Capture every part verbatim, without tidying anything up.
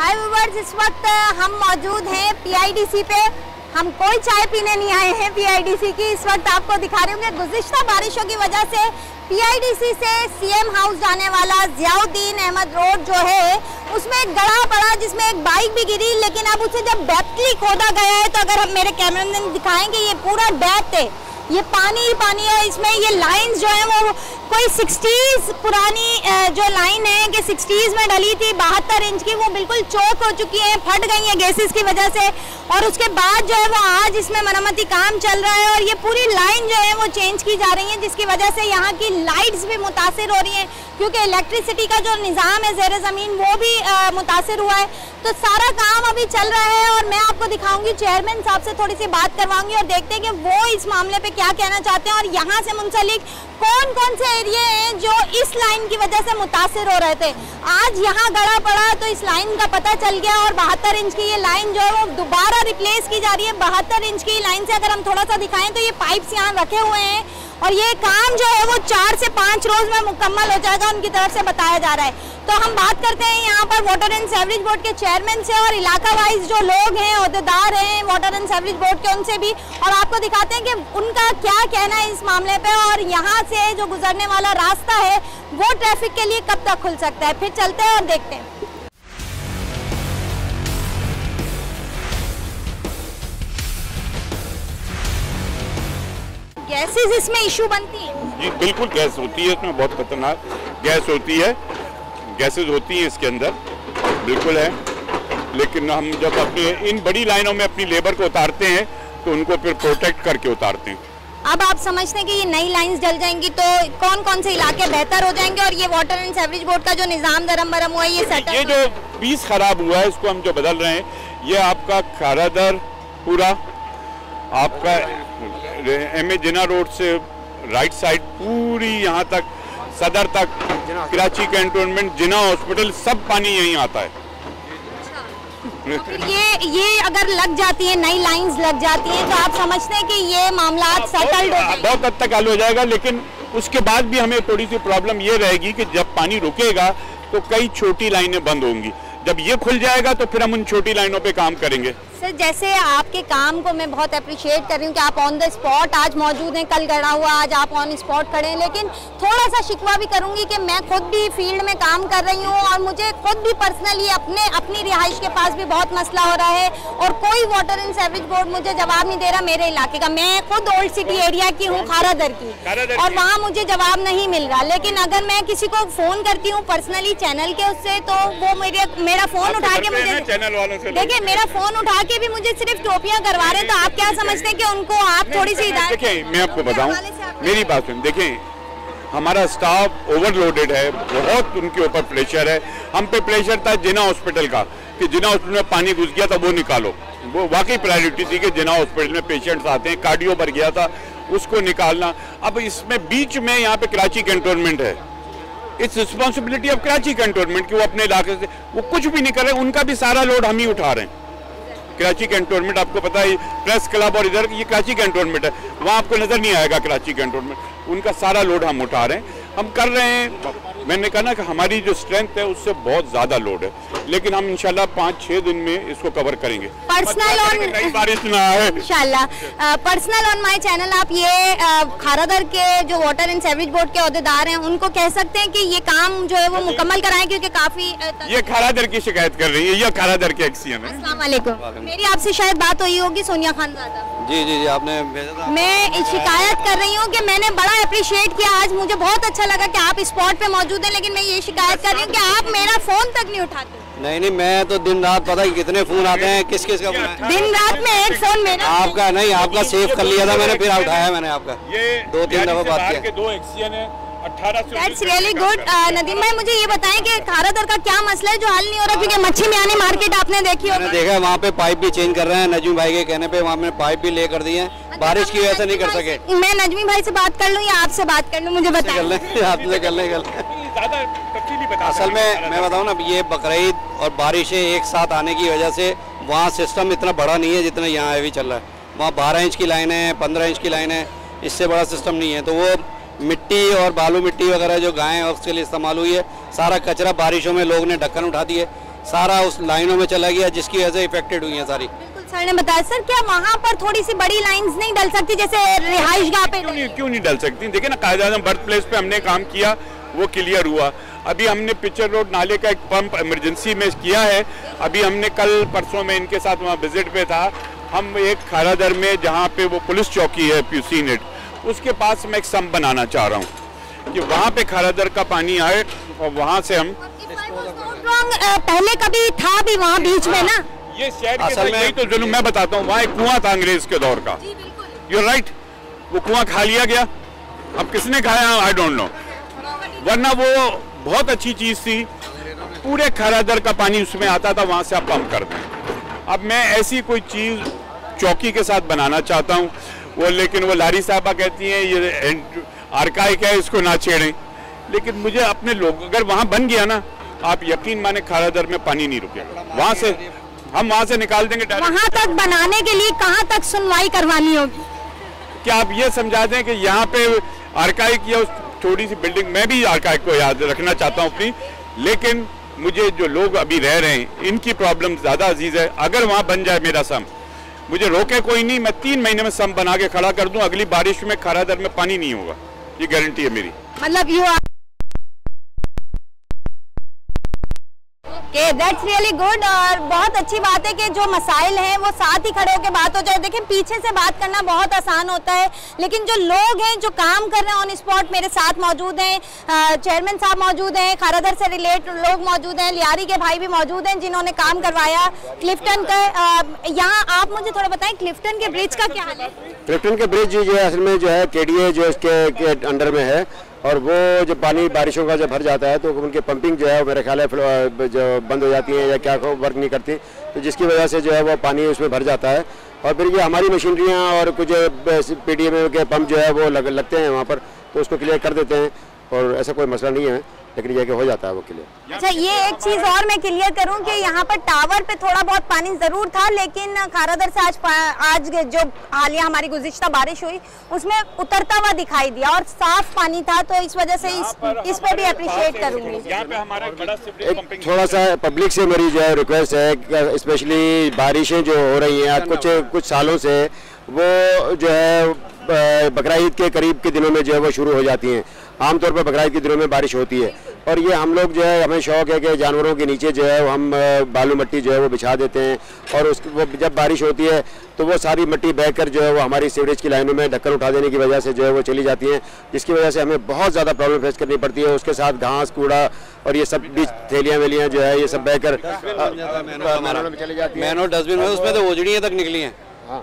हाय viewers, इस वक्त हम मौजूद हैं पीआईडीसी पे। हम कोई चाय पीने नहीं आए हैं पीआईडीसी की। इस वक्त आपको दिखा रही हूँ कि गुज़िश्ता बारिशों की वजह से पीआईडीसी से सीएम हाउस जाने वाला जियाउद्दीन अहमद रोड जो है उसमें एक गड़ा पड़ा, जिसमें एक बाइक भी गिरी। लेकिन अब उसे जब डेप्थली खोदा गया है, तो अगर हम मेरे कैमरामैन दिखाएंगे, ये पूरा डेप्थ है, ये पानी ही पानी है। इसमें ये लाइंस जो है वो कोई सिक्सटीज़ पुरानी जो लाइन है कि सिक्सटीज़ में डली थी बहत्तर इंच की, वो बिल्कुल चौक हो चुकी है, फट गई है गैसेस की वजह से। और उसके बाद जो है वो आज इसमें मरम्मती काम चल रहा है और ये पूरी लाइन जो है वो चेंज की जा रही है, जिसकी वजह से यहाँ की लाइट्स भी मुतासिर हो रही हैं, क्योंकि इलेक्ट्रिसिटी का जो निज़ाम है ज़ेर ज़मीन वो भी मुतासिर हुआ है। तो सारा काम अभी चल रहा है और मैं आपको दिखाऊंगी, चेयरमैन साहब से थोड़ी सी बात करवाऊंगी और देखते हैं कि वो इस मामले पे क्या कहना चाहते हैं और यहाँ से मुंसलिक कौन कौन से एरिया हैं जो इस लाइन की वजह से मुतासिर हो रहे थे। आज यहाँ गड़ा पड़ा तो इस लाइन का पता चल गया और बहत्तर इंच की ये लाइन जो है वो दोबारा रिप्लेस की जा रही है। बहत्तर इंच की लाइन से अगर हम थोड़ा सा दिखाएं तो ये पाइप्स यहाँ रखे हुए हैं और ये काम जो है वो चार से पाँच रोज में मुकम्मल हो जाएगा, उनकी तरफ से बताया जा रहा है। तो हम बात करते हैं यहाँ पर वाटर एंड सीवरेज बोर्ड के चेयरमैन से और इलाका वाइज जो लोग हैं, ओहदेदार हैं वाटर एंड सीवरेज बोर्ड के, उनसे भी, और आपको दिखाते हैं कि उनका क्या कहना है इस मामले पे और यहाँ से जो गुजरने वाला रास्ता है वो ट्रैफिक के लिए कब तक खुल सकता है। फिर चलते हैं और देखते हैं। गैसेस इसमें इशू बनती है? जी बिल्कुल, गैस होती है इसमें, बहुत खतरनाक गैस होती है, गैसेस होती है इसके अंदर, बिल्कुल है। लेकिन हम जब अपनी इन बड़ी लाइनों में अपनी लेबर को उतारते हैं तो उनको फिर प्रोटेक्ट करके उतारते हैं। अब आप समझते हैं कि ये नई लाइंस जल जाएंगी तो कौन कौन से इलाके बेहतर हो जाएंगे और ये वाटर एंड सीवरेज बोर्ड का जो निज़ाम दरम बरम हुआ है, ये सेटअप, ये जो पीस खराब हुआ है इसको हम जो बदल रहे हैं, ये आपका खारादर पूरा आपका एम ए जिना रोड से राइट साइड पूरी यहाँ तक सदर तक, कराची कैंटोनमेंट, जिना हॉस्पिटल, सब पानी यहीं आता है। तो फिर ये ये अगर लग जाती है, नई लाइंस लग जाती हैं, तो आप समझते हैं कि ये मामला सेटल्ड हो जाएगा? बहुत हद तक हल हो जाएगा, लेकिन उसके बाद भी हमें थोड़ी सी प्रॉब्लम ये रहेगी कि जब पानी रुकेगा तो कई छोटी लाइनें बंद होंगी। जब ये खुल जाएगा तो फिर हम उन छोटी लाइनों पे काम करेंगे। सर, जैसे आपके काम को मैं बहुत अप्रिशिएट कर रही हूँ कि आप ऑन द स्पॉट आज मौजूद हैं, कल गड़ा हुआ, आज आप ऑन स्पॉट खड़े हैं, लेकिन थोड़ा सा शिकवा भी करूँगी कि मैं खुद भी फील्ड में काम कर रही हूँ और मुझे खुद भी पर्सनली अपने अपनी रिहाइश के पास भी बहुत मसला हो रहा है और कोई वाटर एंड सीवरेज बोर्ड मुझे जवाब नहीं दे रहा मेरे इलाके का। मैं खुद ओल्ड सिटी एरिया की हूँ, खारादर की, और वहाँ मुझे जवाब नहीं मिल रहा। लेकिन अगर मैं किसी को फ़ोन करती हूँ पर्सनली चैनल के उससे, तो वो मेरे मेरा फ़ोन उठा के मुझे, देखिए मेरा फ़ोन उठा के भी मुझे सिर्फ टोपियां करवा रहे हैं। तो आप क्या समझते हैं कि उनको आप थोड़ी सी इदारे? देखिए मैं आपको बताऊं, मेरी बात सुन, देखिए हमारा स्टाफ ओवरलोडेड है, बहुत उनके ऊपर प्रेशर है। हम पे प्रेशर था जिना हॉस्पिटल का कि जिना हॉस्पिटल में पानी घुस गया था वो निकालो, वो वाकई प्रायोरिटी थी कि जिना हॉस्पिटल में पेशेंट्स आते हैं, कार्डियो भर गया था, उसको निकालना। अब इसमें बीच में यहाँ पे कराची कैंटोनमेंट है, it's responsibility of Karachi cantonment कि वो अपने इलाके से वो कुछ भी नहीं कर रहे, उनका भी सारा लोड हम ही उठा रहे हैं। कराची कैंटोनमेंट आपको पता है, प्रेस क्लब और इधर ये कराची कैंटोनमेंट है, वहाँ आपको नजर नहीं आएगा कराची कैंटोनमेंट, उनका सारा लोड हम उठा रहे हैं, हम कर रहे हैं। मैंने कहा ना कि हमारी जो स्ट्रेंथ है उससे बहुत ज्यादा लोड है, लेकिन हम इंशाल्लाह पाँच छह दिन में इसको कवर करेंगे। पर्सनल ऑन बारिश ना है इंशाल्लाह। पर्सनल ऑन माय चैनल आप ये खारादर के जो वाटर एंड सीवरेज बोर्ड के ओहदेदार हैं उनको कह सकते हैं कि ये काम जो है वो मुकम्मल कराएं, क्योंकि काफी ये खारादर की शिकायत कर रही है, ये खारादर के एक्सियन है। अस्सलाम वालेकुम, मेरी आपसे शायद बात हुई होगी, सोनिया खानजादा। जी जी जी आपने भेजा था। मैं शिकायत कर रही हूँ कि मैंने बड़ा अप्रिशिएट किया, आज मुझे बहुत अच्छा लगा कि आप स्पॉट पे मौजूद हैं, लेकिन मैं ये शिकायत कर रही हूँ कि आप मेरा फोन तक नहीं उठाते। नहीं नहीं, मैं तो दिन रात, पता है कितने फोन आते हैं, किस किस का फोन है? दिन रात में एक फोन मेरा, आपका नहीं, आपका सेव कर लिया था मैंने, फिर उठाया मैंने आपका, दो तीन दफा बात किया। दो एक्सियन है, That's really good। नदीम भाई मुझे ये बताएं कि खारादर का क्या मसला है जो हल नहीं हो रहा, क्योंकि मच्छी मियानी मार्केट आपने देखी होगी। मैंने देखा वहाँ पे पाइप भी चेंज कर रहे हैं, नजमी भाई के कहने पे वहाँ पे पाइप भी ले कर दिए हैं, बारिश की वजह से नहीं कर सके। मैं नजमी भाई से बात कर लूँ या आपसे बात कर लूँ, मुझे बताएं। आपसे कर ले कर असल में मैं बताऊँ ना, ये बकरीद और बारिशें एक साथ आने की वजह से वहाँ सिस्टम इतना बड़ा नहीं है जितना यहाँ अभी चल रहा है। वहाँ बारह इंच की लाइन है, पंद्रह इंच की लाइन है, इससे बड़ा सिस्टम नहीं है। तो वो मिट्टी और बालू मिट्टी वगैरह जो गायें उसके लिए इस्तेमाल हुई है, सारा कचरा बारिशों में लोग ने ढक्कन उठा दिए, सारा उस लाइनों में चला गया, जिसकी वजह से इफेक्टेड हुई है सारी। बिल्कुल सर ने बताया। सर क्या वहाँ पर थोड़ी सी बड़ी लाइंस नहीं डल सकती जैसे रिहाइश गाह पे? क्यों नहीं क्यों नहीं डल सकती? देखिए ना, कायदे-आज़म बर्थ प्लेस पे हमने काम किया, वो क्लियर हुआ। अभी हमने पिक्चर रोड नाले का एक पंप इमरजेंसी में किया है। अभी हमने कल परसों में इनके साथ वहाँ विजिट पे था। हम एक खारादर में जहाँ पे वो पुलिस चौकी है पीयूसी नेट, उसके पास मैं एक सम्प बनाना चाह रहा हूँ कि वहाँ पे खारादर का पानी आए और वहाँ से हम पहले कभी था भी वहाँ बीच में ना, ये शहर के में यही तो जुल्म मैं बताता हूँ। वहाँ एक कुआं था अंग्रेज के दौर का, यू राइट, वो कुआं खा लिया गया। अब किसने खाया आई डोंट नो, वरना वो बहुत अच्छी चीज थी। पूरे खारादर का पानी उसमें आता था, वहाँ से आप पंप कर दें। अब मैं ऐसी कोई चीज चौकी के साथ बनाना चाहता हूँ, वो लेकिन वो लारी साहबा कहती हैं ये आर्काइक है, इसको ना छेड़ें। लेकिन मुझे अपने लोग, अगर वहाँ बन गया ना, आप यकीन माने खारादर में पानी नहीं रुकेगा। वहाँ से हम वहाँ से निकाल देंगे। वहाँ तक बनाने के लिए कहाँ तक सुनवाई करवानी होगी? क्या आप ये समझा दें कि यहाँ पे आर्काइक या थोड़ी सी बिल्डिंग, मैं भी आर्काइक को याद रखना चाहता हूँ अपनी, लेकिन मुझे जो लोग अभी रह रहे हैं इनकी प्रॉब्लम ज्यादा अजीज है। अगर वहाँ बन जाए मेरा सम, मुझे रोके कोई नहीं, मैं तीन महीने में सम बना के खड़ा कर दूं। अगली बारिश में खारादर में पानी नहीं होगा, ये गारंटी है मेरी। मतलब यू के दैट्स रियली गुड। और बहुत अच्छी बात है कि जो मसाइल हैं वो साथ ही खड़े होकर बात हो जाए। देखिए पीछे से बात करना बहुत आसान होता है, लेकिन जो लोग हैं जो काम कर रहे हैं ऑन स्पॉट, मेरे साथ मौजूद हैं, चेयरमैन साहब मौजूद हैं, खारादर से रिलेट लोग मौजूद हैं, लियारी के भाई भी मौजूद हैं जिन्होंने काम करवाया क्लिफ्टन का। यहाँ आप मुझे थोड़ा बताएं क्लिफ्टन के ब्रिज का क्या हाल है? क्लिफ्टन के ब्रिज जो है असल में जो है केडीए जो इसके के अंडर में है, और वो जब पानी बारिशों का जब भर जाता है तो उनकी पंपिंग जो है मेरे ख्याल है जो बंद हो जाती है या क्या वर्क नहीं करती, तो जिसकी वजह से जो है वो पानी उसमें भर जाता है। और फिर ये हमारी मशीनरियाँ और कुछ पीडीएम के पंप जो है वो लग, लगते हैं वहाँ पर, तो उसको क्लियर कर देते हैं और ऐसा कोई मसला नहीं है, लेकिन ये कि हो जाता है वो क्लियर। अच्छा, ये एक चीज और मैं क्लियर करूं कि यहाँ पर टावर पे थोड़ा बहुत पानी जरूर था, लेकिन खारादर से आज आज जो हालिया हमारी गुज़िश्ता बारिश हुई उसमें उतरता हुआ दिखाई दिया और साफ पानी था, तो इस वजह से इस इस पे भी अप्रिशिएट करूंगी। थोड़ा सा पब्लिक से मेरी जो है रिक्वेस्ट है, स्पेशली बारिशें जो हो रही हैं कुछ कुछ सालों से, वो जो है बकरा ईद के करीब के दिनों में जो है वो शुरू हो जाती हैं। आमतौर पर बकरा ईद के दिनों में बारिश होती है, और ये हम लोग जो है हमें शौक है कि जानवरों के नीचे जो है हम बालू मिट्टी जो है वो बिछा देते हैं, और उस वो जब बारिश होती है तो वो सारी मिट्टी बहकर जो है वो हमारी सीवरेज की लाइनों में ढक्कन उठा देने की वजह से जो है वो चली जाती हैं, जिसकी वजह से हमें बहुत ज़्यादा प्रॉब्लम फेस करनी पड़ती है। उसके साथ घास कूड़ा और ये सब भी थैलियाँ वेलियाँ जो है ये सब बहकर चली जाती है। मैनो डस्टबिन में उसमें तो ओजड़ियाँ तक निकली हैं।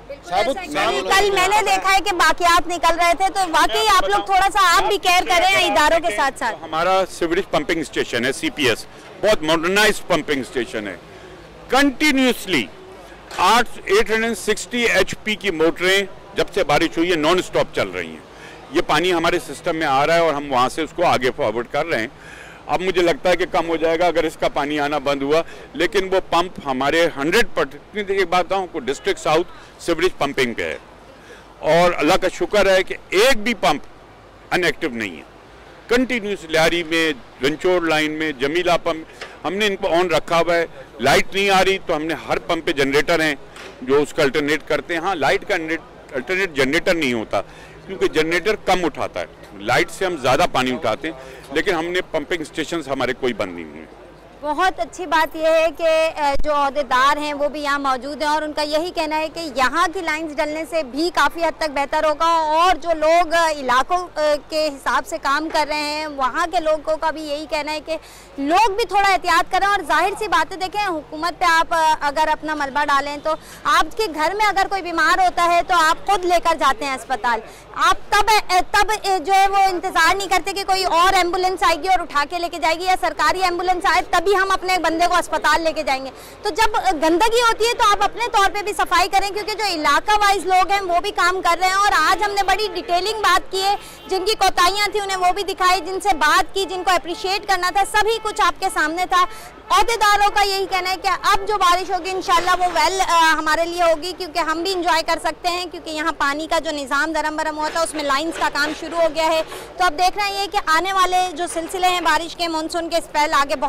कल मैंने देखा है कि बाकियात निकल रहे थे, तो वाकई आप लोग थोड़ा सा आप भी केयर करें इदारों के साथ साथ। हमारा सीवरेज पंपिंग स्टेशन है सीपीएस, बहुत मॉडर्नाइज्ड पंपिंग स्टेशन है। कंटिन्यूसली आठ सौ साठ एचपी की मोटरें जब से बारिश हुई है नॉन स्टॉप चल रही हैं। ये पानी हमारे सिस्टम में आ रहा है और हम वहाँ से उसको आगे फॉरवर्ड कर रहे हैं। अब मुझे लगता है कि कम हो जाएगा अगर इसका पानी आना बंद हुआ, लेकिन वो पंप हमारे हंड्रेड परसेंट एक बात को डिस्ट्रिक्ट साउथ सीवरेज पंपिंग पे है, और अल्लाह का शुक्र है कि एक भी पंप अनएक्टिव नहीं है। कंटिन्यूस लियारी में, रंचोर लाइन में, जमीला पंप हमने इनको ऑन रखा हुआ है। लाइट नहीं आ रही तो हमने हर पंप पे जनरेटर हैं जो उसका अल्टरनेट करते हैं। हाँ, लाइट का अल्टरनेट जनरेटर नहीं होता क्योंकि जनरेटर कम उठाता है, लाइट से हम ज़्यादा पानी उठाते हैं, लेकिन हमने पंपिंग स्टेशंस हमारे कोई बंद नहीं हुए। बहुत अच्छी बात यह है कि जो अहदेदार हैं वो भी यहाँ मौजूद हैं और उनका यही कहना है कि यहाँ की लाइंस डलने से भी काफ़ी हद तक बेहतर होगा, और जो लोग इलाकों के हिसाब से काम कर रहे हैं वहाँ के लोगों का भी यही कहना है कि लोग भी थोड़ा एहतियात करें। और जाहिर सी बातें देखें, हुकूमत पे आप अगर अपना मलबा डालें तो आपके घर में अगर कोई बीमार होता है तो आप खुद लेकर जाते हैं अस्पताल, आप तब तब जो है वो इंतज़ार नहीं करते कि कोई और एम्बुलेंस आएगी और उठा के लेके जाएगी, या सरकारी एम्बुलेंस आए तभी हम अपने बंदे को अस्पताल लेके जाएंगे। तो जब गंदगी होती है तो आप अपने तौर पे भी सफाई करें, क्योंकि जो इलाका वाइज लोग हैं वो भी काम कर रहे हैं। और आज हमने बड़ी डिटेलिंग बात की है, जिनकी कोताहियां थी उन्हें वो भी दिखाई, जिनसे बात की, जिनको अप्रिशिएट करना था, सभी कुछ आपके सामने था। अहदेदारों का यही कहना है कि अब जो बारिश होगी इंशाल्लाह वो वेल हमारे लिए होगी, क्योंकि हम भी इंजॉय कर सकते हैं, क्योंकि यहाँ पानी का जो निज़ाम दरम बरम हुआ था उसमें लाइंस का काम शुरू हो गया है। तो अब देख रहे हैं ये कि आने वाले जो सिलसिले हैं बारिश के, मानसून के स्पेल आगे बहुत इंतजार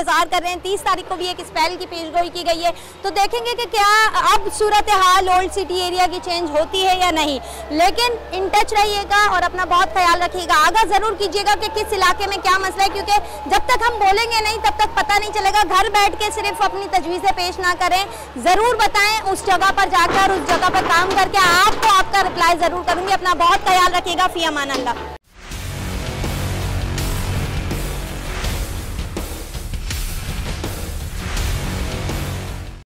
इंतजार कर रहे हैं। तीस तारीख को भी एक स्पेल की पेशगोई की गई है, तो देखेंगे कि क्या अब सूरत हाल ओल्ड सिटी एरिया की चेंज होती है या नहीं। लेकिन इन टच रहिएगा और अपना बहुत ख्याल रखिएगा। आगाह जरूर कीजिएगा कि किस इलाके में क्या मसला है, क्योंकि जब तक हम बोलेंगे नहीं तब तक पता नहीं चलेगा। घर बैठ के सिर्फ अपनी तजवीज़ें पेश ना करें, जरूर बताएं, उस जगह पर जाकर उस जगह पर काम करके आपको आपका रिप्लाई जरूर करूंगी। अपना बहुत ख्याल रखिएगा। फी अमान अल्लाह।